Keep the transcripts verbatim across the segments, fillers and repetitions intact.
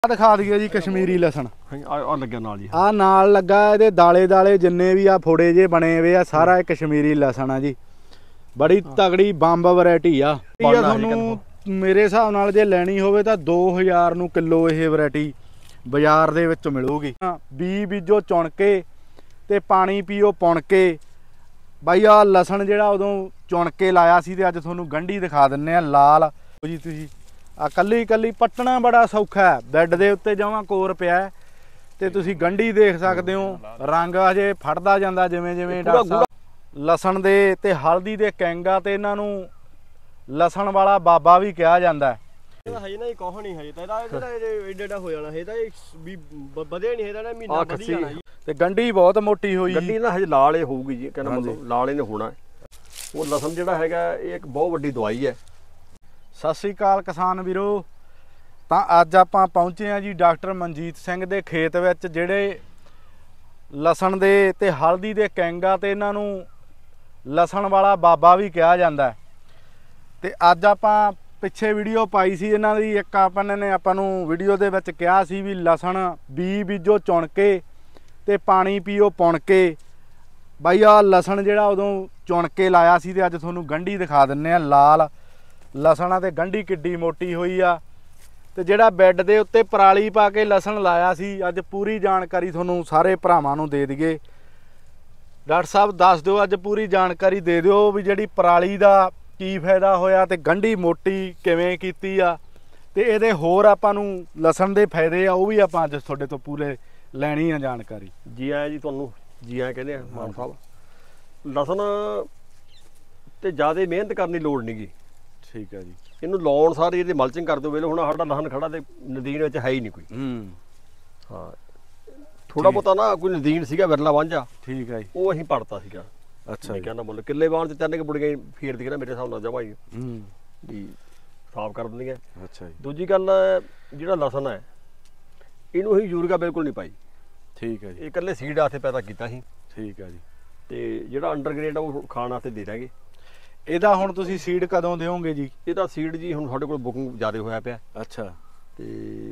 दिखा दिए जी कश्मीरी लसन आ लग्या नाल जी आ नाल लगा इहदे दाले दाले जिन्ने भी आ फोड़े जे बने हुए आ सारा कश्मीरी लसन आ जी। बड़ी तगड़ी बंब वैरायटी आ तुहानू मेरे हिसाब नाल जे लैनी होवे तां दो हज़ार नूं किलो ये वैरायटी बाजार दे विच मिलूगी। बी बीजो चुन के ते पानी पीओ पुण के बाई आ लसन जिहड़ा उदों चुन के लाया सी ते अज तुहानू गंढी दिखा दिन्ने आ लाल जी। तुसीं आ कल्ली कल्ली पट्टना बड़ा सौखा है, बैड दे उत्ते जमां कोर पिया ते तुसीं गंढी देख सकदे हो। रंग अजे फड़दा जांदा जिवें जिवें लसन दे ते हल्दी दे कैंगा ते इन्हां नूं लसन वाला बाबा भी कहा जांदा है। हजे ना कोह नहीं हजे तां इहदा एडा एडा हो जाना है तां भी ਵਧੇ नहीं है ना महीना ਵਧੀ जाना जी। ते गंढी बहुत मोटी होई गंढी ना हजे लाल ही होਊਗੀ जी, कहना मतलब लाल ही ने होना। वो लसन ਜਿਹੜਾ ਹੈਗਾ ਇਹ ਇੱਕ ਬਹੁਤ ਵੱਡੀ ਦਵਾਈ ਹੈ। सत श्री अकाल किसान वीरो, तो अज आपां पहुंचे हैं जी डॉक्टर मनजीत सिंह दे खेत विच जिहड़े लसन दे ते हल्दी दे कैंगा ते इन्हां नूं लसन वाला बाबा भी कहा जांदा है। ते अज आपां पिछे वीडियो पाई सी इन्हां दी, एक अपन ने आपां नूं वीडियो दे विच कहा सी भी लसन बी बीजो चुन के ते पानी पीओ पुण के बाई आ लसन जिहड़ा उदों चुन के लाया सी ते अज तुहानू गंढी दिखा दिन्ने आ लाल लसणा ते गंढी किड्डी मोटी हुई आ। ते जिहड़ा बैड दे उत्ते पराली पा के लसन लाया सी अज पूरी जानकारी तुहानू सारे भरावां नूं दे दईए। डॉक्टर साहब दस दिओ अज पूरी जानकारी दे दिओ भी जिहड़ी पराली दा की फायदा होया ते गंढी मोटी किवें कीती आ ते इहदे होर आपां नूं लसन दे फायदे आ ओह भी आपां अज तुहाडे तो पूरे लैणी आ जानकारी। जी आया जी तुहानू जी आया कहंदे आ मान साहब। लसन ते ज़्यादा मेहनत करनी लोड़ नहीं गी, ठीक है जी। इनू लाउण सारी ये मल्चिंग कर दो वेले हुण साडा लसन खड़ा ते नदीन विच है ही नहीं कोई। हाँ थोड़ा बहुता ना कोई नदीन सीगा विरला वांझा, ठीक है वो असीं पड़ता सीगा। अच्छा मैं कहना बोल किले बाण च तिन्न के बुड़ियां फेर दी ना मेरे हिसाब नाल जमा ही भी साफ कर दिंदियां। अच्छा जी। दूजी गल जिहड़ा लसन है इनू असीं यूरिया बिल्कुल नहीं पाई, ठीक है जी। ये कल्ले सीड आस्ते पैदा कीता सी, ठीक है जी। ते जिहड़ा अंडरग्रेड आ वो खाण आस्ते दे ਦਾਂਗੇ। ਇਹਦਾ ਹੁਣ ਤੁਸੀਂ ਸੀਡ ਕਦੋਂ ਦਿਓਗੇ ਜੀ? ਇਹਦਾ ਸੀਡ ਜੀ ਹੁਣ ਸਾਡੇ ਕੋਲ ਬੁਕਿੰਗ ਜ਼ਿਆਦਾ ਹੋਇਆ ਪਿਆ। ਅੱਛਾ ਤੇ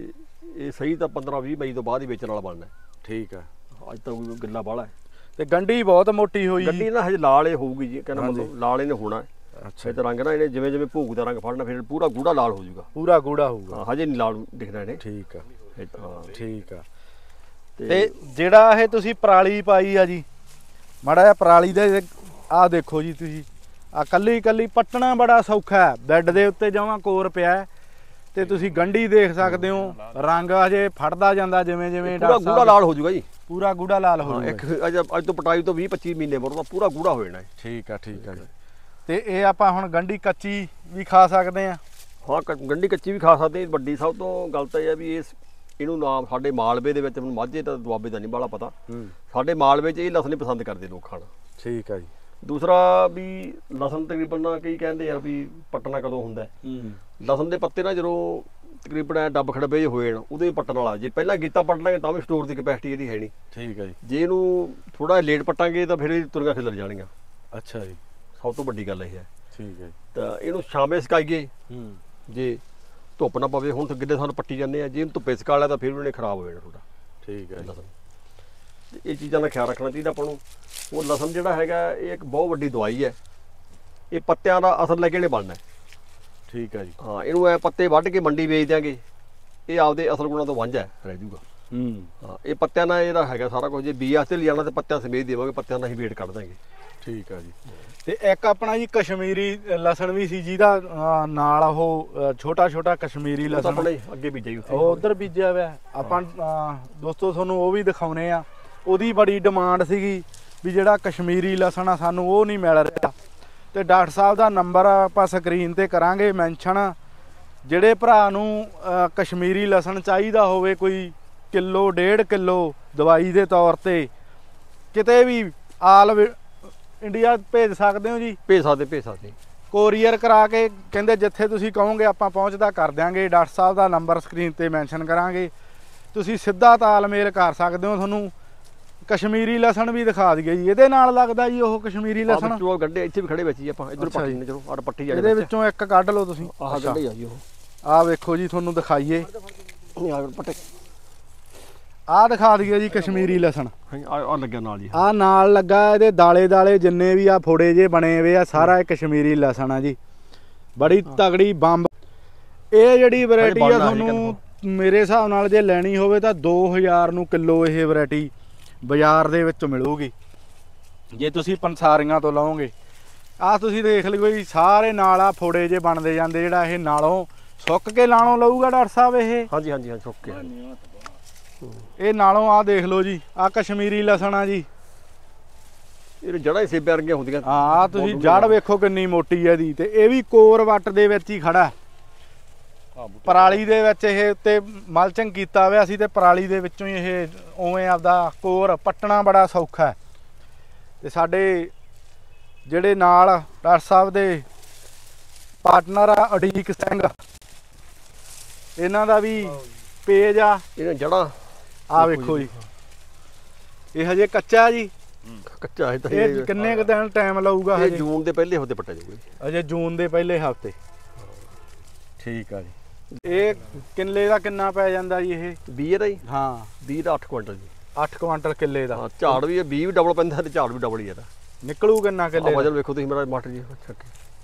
ਇਹ ਸਹੀ ਤਾਂ ਪੰਦਰਾਂ ਵੀਹ ਮਈ ਤੋਂ ਬਾਅਦ ਹੀ ਵੇਚਣ ਵਾਲਾ ਬਣਨਾ। ਠੀਕ ਆ, ਅੱਜ ਤਾਂ ਕੋਈ ਗੱਲਾਂ ਬਾਹਲਾ ਹੈ। ਤੇ ਗੰਢੀ ਬਹੁਤ ਮੋਟੀ ਹੋਈ। ਗੰਢੀ ਨਾ ਹਜੇ ਲਾਲ ਹੀ ਹੋਊਗੀ ਜੀ, ਕਹਿੰਦਾ ਮਤਲਬ ਲਾਲ ਹੀ ਨੇ ਹੋਣਾ। ਅੱਛਾ ਤੇ ਰੰਗ ਨਾ ਇਹਨੇ ਜਿਵੇਂ ਜਿਵੇਂ ਭੂਗ ਦਾ ਰੰਗ ਫੜਨਾ ਫਿਰ ਪੂਰਾ ਗੂੜਾ ਲਾਲ ਹੋ ਜਾਊਗਾ। ਪੂਰਾ ਗੂੜਾ ਹੋਊਗਾ, ਹਜੇ ਨਹੀਂ ਲਾਲ ਦਿਖਣਾ ਇਹਨੇ। ਠੀਕ ਆ ਹਾਂ ਠੀਕ ਆ। ਤੇ ਜਿਹੜਾ ਇਹ ਤੁਸੀਂ ਪਰਾਲੀ ਪਾਈ ਆ ਜੀ, ਮਾੜਾ ਜਿਹਾ ਪਰਾਲੀ ਦਾ ਆਹ ਦੇਖੋ ਜੀ ਤੁਸੀਂ आ कल्ली कल्ली पट्टना बड़ा सौखा है, बैड दे उत्ते जमां कोर पिया ते तुसीं गंढी देख सकदे हो। रंग अजे फड़दा जांदा जिवें जिवें पूरा गूड़ा लाल हो जाऊगा जी, पूरा गूड़ा लाल हो जाऊगा। एक अज अज तो पटाई तो बीस पच्चीस महीने बाद पूरा गूड़ा हो जाना है। ठीक है ठीक है जी। ते ये आपां हुण गंढी कच्ची भी खा सकदे आ। हाँ गंढी कच्ची भी खा सकदे। वड्डी सब तो गल तां इह है भी इस ਇਹਨੂੰ ਨਾਮ ਸਾਡੇ ਮਾਲਵੇ ਦੇ ਵਿੱਚ ਮੈਨੂੰ ਮਾਝੇ ਤਾਂ ਦੁਆਬੇ ਦਾ ਨਹੀਂ ਬਾਲਾ ਪਤਾ, ਸਾਡੇ ਮਾਲਵੇ 'ਚ ਇਹ ਲਸਣ ਹੀ ਪਸੰਦ ਕਰਦੇ ਲੋਕ ਖਾਣਾ। ਠੀਕ ਹੈ ਜੀ। दूसरा भी लसन तकरीबन ना कई कहते हैं भी पट्टना कदों हुंदा है। लसन के पत्ते ना जो तकरीबन डब खड़बे हो जाए उदों ही पट्टन वाला, जे पहला गीता पट्ट लांगे तां भी स्टोर की कैपेसिटी इहदी है नहीं। ठीक है जी। जे इहनूं थोड़ा लेट पट्टांगे तो फिर तुरियां खिलर जाणियां। अच्छा जी। सब तो वड्डी गल इह है। ठीक है। तो इहनूं छांवे सुकाईए जे धुप्प ना पवे। हुण गिड्डे सानूं पट्टी जांदे आ, जे इहनूं धुप्पे सुका लिया तो फिर इहने खराब हो जाना थोड़ा। ठीक है। लसन ये चीज़ों का ख्याल रखना चाहिए अपन। वो लसन जिहड़ा हैगा ये एक बहुत वड्डी दवाई है। ये पत्तियां दा असर लैके नहीं बनना। ठीक है जी। हाँ इनू ए पत्ते वढ़ के मंडी बेच देंगे, ये आपदे असल गुणां तो वांझा रह जूगा। हाँ ये पत्तियां नाल इहदा हैगा सारा कुछ। जे बी वास्ते ले जाना तो पत्तियां समेत देवांगे, पत्तियां नाल ही वेट कर देंगे। ठीक है जी। ते एक अपना जी कश्मीरी लसन भी सी जिहदा नाल ओह छोटा छोटा कश्मीरी लसन अपने अगे बीजा जी, ओह उधर बीजिया होया। आपां दोस्तों तुहानूं ओह भी दिखाउने आ। ਉਹਦੀ बड़ी डिमांड ਸੀਗੀ भी ਜਿਹੜਾ कश्मीरी लसन आ सानू ਉਹ नहीं मिल रहा। ਤੇ डॉक्टर साहब ਦਾ नंबर ਆਪਾਂ ਸਕਰੀਨ ਤੇ ਕਰਾਂਗੇ ਮੈਂਸ਼ਨ। ਜਿਹੜੇ ਭਰਾ ਨੂੰ कश्मीरी लसन ਚਾਹੀਦਾ ਹੋਵੇ ਕੋਈ ਕਿਲੋ डेढ़ किलो ਦਵਾਈ ਦੇ ਤੌਰ ਤੇ ਕਿਤੇ ਵੀ ਆਲ ਇੰਡੀਆ ਭੇਜ ਸਕਦੇ ਹੋ ਜੀ? ਭੇਜ ਸਕਦੇ ਭੇਜ ਸਕਦੇ ਕੋਰੀਅਰ ਕਰਾ ਕੇ ਕਹਿੰਦੇ ਜਿੱਥੇ ਤੁਸੀਂ ਕਹੋਗੇ ਆਪਾਂ ਪਹੁੰਚਦਾ ਕਰ ਦਿਆਂਗੇ। ਡਾਕਟਰ ਸਾਹਿਬ ਦਾ ਨੰਬਰ ਸਕਰੀਨ ਤੇ ਮੈਂਸ਼ਨ ਕਰਾਂਗੇ, ਤੁਸੀਂ ਸਿੱਧਾ ਤਾਲਮੇਲ ਕਰ ਸਕਦੇ ਹੋ। ਤੁਹਾਨੂੰ कश्मीरी लसन भी दिखा दईए जी। ਇਹਦੇ ਨਾਲ ਲੱਗਦਾ ਜੀ ਉਹ कश्मीरी लसन गड्ढे ਇੱਥੇ ਵੀ ਖੜੇ ਵਿੱਚ ਜੀ ਆਪਾਂ ਇੱਧਰ ਪੱਟੀ ਨੇ ਚਲੋ ਆੜ ਪੱਟੀ ਜਾਣੇ। ਇਹਦੇ ਵਿੱਚੋਂ ਇੱਕ ਕੱਢ ਲਓ ਤੁਸੀਂ। ਆਹ ਗड्ढे ਆ ਜੀ ਉਹ। ਆਹ ਵੇਖੋ ਜੀ ਤੁਹਾਨੂੰ ਦਿਖਾਈਏ ਪੱਟੇ ਆਹ ਦਿਖਾ ਦਈਏ ਜੀ ਕਸ਼ਮੀਰੀ ਲਸਣ। ਆ ਲੱਗਿਆ ਨਾਲ ਜੀ, ਆਹ ਨਾਲ ਲੱਗਾ ਇਹਦੇ ਦਾਲੇ ਦਾਲੇ ਜਿੰਨੇ ਵੀ ਆ ਫੋੜੇ ਜੇ ਬਣੇ ਹੋਏ ਆ ਸਾਰਾ ਇਹ ਕਸ਼ਮੀਰੀ ਲਸਣ ਆ ਜੀ, ਬੜੀ ਤਗੜੀ ਬੰਬ। ਇਹ ਜਿਹੜੀ ਵੈਰਾਈਟੀ ਆ ਤੁਹਾਨੂੰ ਮੇਰੇ ਹਿਸਾਬ ਨਾਲ ਜੇ ਲੈਣੀ ਹੋਵੇ ਤਾਂ ਦੋ ਹਜ਼ਾਰ ਨੂੰ ਕਿਲੋ ਇਹ ਵੈਰਾਈਟੀ ਬਾਜ਼ਾਰ ਦੇ ਵਿੱਚ ਮਿਲੂਗੀ ਜੇ ਤੁਸੀਂ ਪੰਸਾਰੀਆਂ ਤੋਂ ਲਓਗੇ। ਆਹ ਤੁਸੀਂ ਦੇਖ ਲਿਓ ਜੀ ਸਾਰੇ ਨਾਲ ਆ ਫੋੜੇ ਜੇ ਬਣਦੇ ਜਾਂਦੇ, ਜਿਹੜਾ ਇਹ ਨਾਲੋਂ ਸੁੱਕ ਕੇ ਲਾਣੋਂ ਲਊਗਾ ਡਾਕਟਰ ਸਾਹਿਬ ਇਹ। ਹਾਂਜੀ ਹਾਂਜੀ ਹਾਂ ਸੁੱਕ ਕੇ ਇਹ ਨਾਲੋਂ ਆਹ ਦੇਖ ਲਓ ਜੀ, ਆਹ ਕਸ਼ਮੀਰੀ ਲਸਣ ਆ ਜੀ, ਇਹ ਜੜਾਂ ਹੀ ਸੇਬੇ ਵਰਗੀਆਂ ਹੁੰਦੀਆਂ। ਹਾਂ ਤੁਸੀਂ ਜੜ ਵੇਖੋ ਕਿੰਨੀ ਮੋਟੀ ਹੈ ਦੀ, ਤੇ ਇਹ ਵੀ ਕੋਰ ਵੱਟ ਦੇ ਵਿੱਚ ਹੀ ਖੜਾ, ਪਰਾਲੀ ਦੇ ਵਿੱਚ ਇਹ ਉੱਤੇ ਮਲਚਿੰਗ ਕੀਤਾ ਹੋਇਆ ਸੀ ਤੇ ਪਰਾਲੀ ਦੇ ਵਿੱਚੋਂ ਹੀ ਇਹ ਉਵੇਂ ਆਪਦਾ ਕੋਰ ਪੱਟਣਾ ਬੜਾ ਸੌਖਾ ਹੈ। ਤੇ ਸਾਡੇ ਜਿਹੜੇ ਨਾਲ ਡਾਕਟਰ ਸਾਹਿਬ ਦੇ ਪਾਰਟਨਰ ਆ ਅਡੀਕ ਸਿੰਘ, ਇਹਨਾਂ ਦਾ ਵੀ ਪੇਜ ਆ। ਇਹਨਾਂ ਜੜਾਂ ਆ ਵੇਖੋ ਜੀ, ਇਹ ਹਜੇ ਕੱਚਾ ਜੀ, ਕੱਚਾ ਹੈ। ਇਹ ਕਿੰਨੇ ਕੁ ਦਿਨ ਟਾਈਮ ਲਊਗਾ? ਹਜੇ ਜੂਨ ਦੇ ਪਹਿਲੇ ਹਫ਼ਤੇ ਪੱਟਿਆ ਜਾਊਗਾ। ਅਜੇ ਜੂਨ ਦੇ ਪਹਿਲੇ ਹਫ਼ਤੇ। ਠੀਕ ਆ ਜੀ। ਇਹ ਕਿੱਲੇ ਦਾ ਕਿੰਨਾ ਪੈ ਜਾਂਦਾ ਜੀ ਇਹ? ਵੀਹ ਦਾ ਜੀ? ਹਾਂ ਵੀਹ ਦਾ ਅੱਠ ਕੁਇੰਟਲ ਜੀ। ਅੱਠ ਕੁਇੰਟਲ ਕਿੱਲੇ ਦਾ। ਹਾਂ ਝਾੜ ਵੀ ਵੀਹ ਵੀ ਡਬਲ ਪੈਂਦਾ ਤੇ ਝਾੜ ਵੀ ਡਬਲ ਹੀ ਇਹਦਾ। ਨਿਕਲੂ ਕਿੰਨਾ ਕਿੱਲੇ? ਵਜਨ ਵੇਖੋ ਤੁਸੀਂ ਮੇਰਾ ਮਟਰ ਜੀ ਛੱਕੇ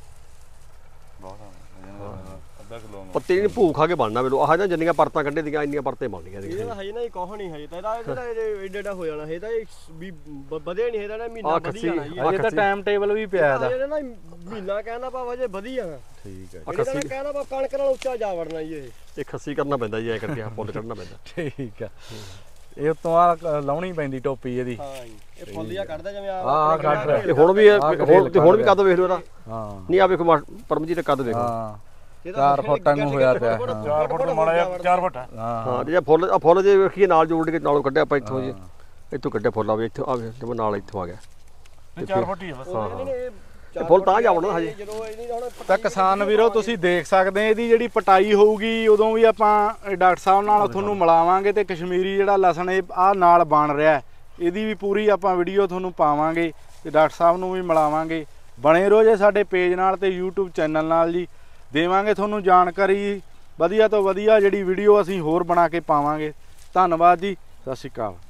ਪੱਤੇ ਨਹੀਂ ਭੂ ਖਾ ਕੇ ਬਣਨਾ ਮੈਨੂੰ। ਆਹ ਜਾਂ ਜਿੰਨੀਆਂ ਪਰਤਾਂ ਕੱਢੇ ਦੀਆਂ ਇੰਨੀਆਂ ਪਰਤੇ ਬਣਨੀਆਂ। ਇਹ ਤਾਂ ਹਜੇ ਨਾ ਕੋਹ ਨਹੀਂ ਹਜੇ ਤਾਂ ਇਹਦਾ ਜਿਹੜਾ ਏਡਾ ਏਡਾ ਹੋ ਜਾਣਾ, ਇਹ ਤਾਂ ਵੀ ਵਧੇ ਨਹੀਂ ਇਹਦਾ ਨਾ ਮਹੀਨਾ ਵਧੀ ਜਾਣਾ ਜੀ। ਅਜੇ ਤਾਂ ਟਾਈਮ ਟੇਬਲ ਵੀ ਪਿਆ ਇਹਦਾ। ਅਜੇ ਨਾ ਮਹੀਨਾ ਕਹਿੰਦਾ ਭਾਵ ਅਜੇ ਵਧੀ ਜਾਣਾ। ਠੀਕ ਹੈ। ਇਹਦਾ ਕਹਿੰਦਾ ਭਾਵ ਕਣਕ ਨਾਲ ਉੱਚਾ ਜਾ ਵੜਨਾ ਜੀ। ਇਹ ਇਹ ਖੱਸੀ ਕਰਨਾ ਪੈਂਦਾ ਜੀ, ਐ ਕਰਕੇ ਆ ਫੁੱਲ ਕੱਢਣਾ ਪੈਂਦਾ। ਠੀਕ ਆ। ਇਹ ਉਤੋਂ ਆ ਲਾਉਣੀ ਪੈਂਦੀ ਟੋਪੀ ਇਹਦੀ। ਹਾਂ ਜੀ, ਇਹ ਫੁੱਲ ਜਿਹਾ ਕੱਢਦਾ ਜਿਵੇਂ ਆ। ਆਹ ਕੱਢ ਰਿਹਾ। ਇਹ ਹੁਣ ਵੀ ਹੁਣ ਤੇ ਹੁਣ ਵੀ ਕੱਦ ਵੇਖ ਲਓ ਇਹਦਾ। ਹਾਂ ਨਹੀਂ ਆ ਵੇਖੋ ਪਰਮਜੀਤ ਕੱਦ ਵੇਖੋ। ਹਾਂ ਚਾਰ ਫੁੱਟਾਂ ਨੂੰ ਹੋਇਆ ਪਿਆ। ਚਾਰ ਫੁੱਟ ਮਾੜਾ ਜਿਹਾ ਚਾਰ ਫੁੱਟ। ਹਾਂ ਹਾਂ ਜੇ ਫੁੱਲ ਆ ਫੁੱਲ ਜੇ ਵੇਖੀਏ ਨਾਲ ਜੋੜ ਕੇ ਨਾਲੋਂ ਕੱਢਿਆ ਆਪਾਂ ਇੱਥੋਂ ਜੀ, ਇੱਥੋਂ ਕੱਢਿਆ ਫੁੱਲ ਆਵੇ ਇੱਥੋਂ ਆਵੇ ਜਿਵੇਂ ਨਾਲ ਇੱਥੋਂ ਆ ਗਿਆ। ਚਾਰ ਫੁੱਟ ਹੀ ਆ ਬਸ। ਇਹ ਫੁੱਲ ਤਾਂ ਜਾਵੜਨਾ ਹਜੇ। ਜਦੋਂ ਇਹਦੀ ਹੁਣ ਤਾਂ ਕਿਸਾਨ ਵੀਰੋ ਤੁਸੀਂ ਦੇਖ ਸਕਦੇ ਇਹਦੀ ਜਿਹੜੀ ਪਟਾਈ ਹੋਊਗੀ ਉਦੋਂ ਵੀ ਆਪਾਂ ਡਾਕਟਰ ਸਾਹਿਬ ਨਾਲ ਤੁਹਾਨੂੰ ਮਿਲਾਵਾਂਗੇ ਤੇ ਕਸ਼ਮੀਰੀ ਜਿਹੜਾ ਲਸਣ ਇਹ ਆ ਨਾਲ ਬਣ ਰਿਹਾ ਇਹਦੀ ਵੀ ਪੂਰੀ ਆਪਾਂ ਵੀਡੀਓ ਤੁਹਾਨੂੰ ਪਾਵਾਂਗੇ ਤੇ ਡਾਕਟਰ ਸਾਹਿਬ ਨੂੰ ਵੀ ਮਿਲਾਵਾਂਗੇ। ਬਣੇ ਰਹੋ ਜੇ ਸਾਡੇ ਪੇਜ ਨਾਲ ਤੇ YouTube ਚੈਨਲ ਨਾਲ ਜੀ, ਦੇਵਾਂਗੇ ਤੁਹਾਨੂੰ ਜਾਣਕਾਰੀ ਵਧੀਆ ਤੋਂ ਵਧੀਆ ਜਿਹੜੀ ਵੀਡੀਓ ਅਸੀਂ ਹੋਰ ਬਣਾ ਕੇ ਪਾਵਾਂਗੇ। ਧੰਨਵਾਦ ਜੀ, ਸਤਿ ਸ਼੍ਰੀ ਅਕਾਲ।